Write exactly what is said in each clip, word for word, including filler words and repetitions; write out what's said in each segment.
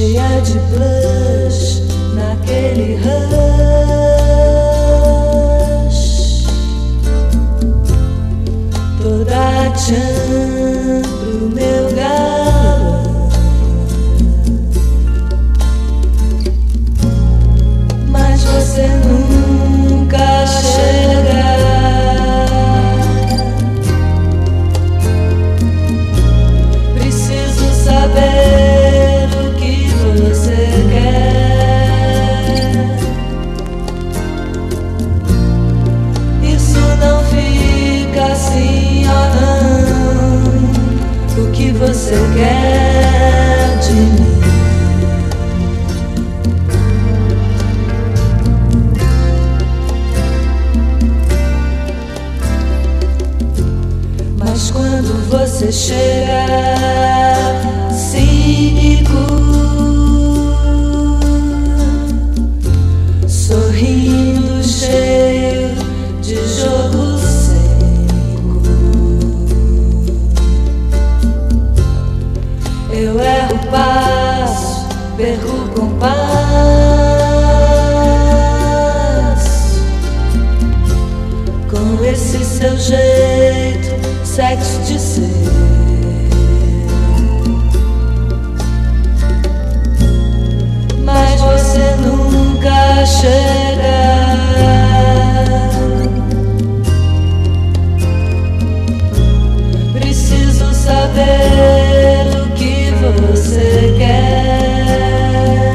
cheia de blush naquele rush, toda tchan pro meu galã. Mas você nunca chega. Preciso saber o que você quer. Isso não fica assim, ó não. O que você quer de mim? Mas quando você chega cínico, sorrindo, cheio de jogo seco, eu erro o passo, perco o compasso. Com esse seu jeito sexy de ser, mas você nunca chega. Preciso saber o que você quer.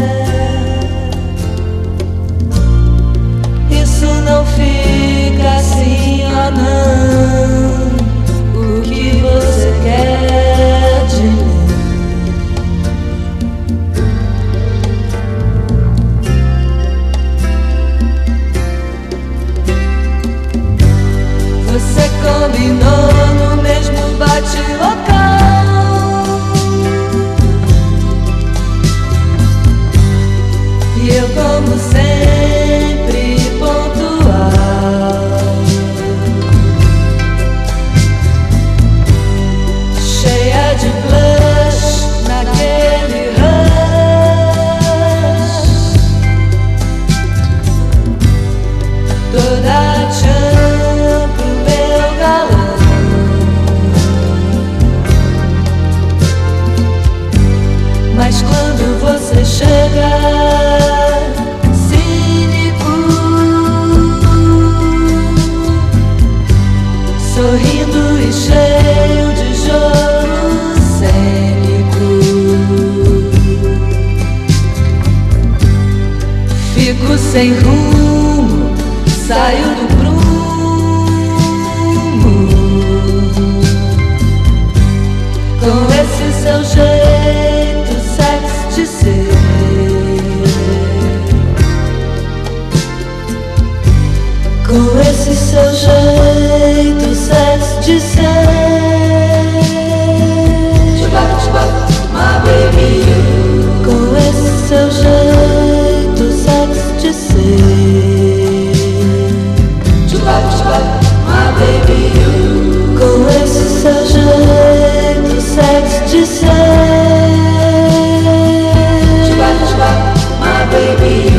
Isso não fica assim, ó não. O que você quer de mim? Você combinou no mesmo bate-local e eu, como sempre, pontual, cheia de blush naquele rush, toda tchan pro meu galã. Mas quando você chega cínico, sorrindo e cheio de jogo cênico, fico sem rumo, saio do prumo. Com esse seu jeito sexy de ser, com esse seu jeito sexy de ser, my baby you. Com esse seu jeito sexy de ser, my baby you. Com esse seu jeito sexy de ser, my baby you.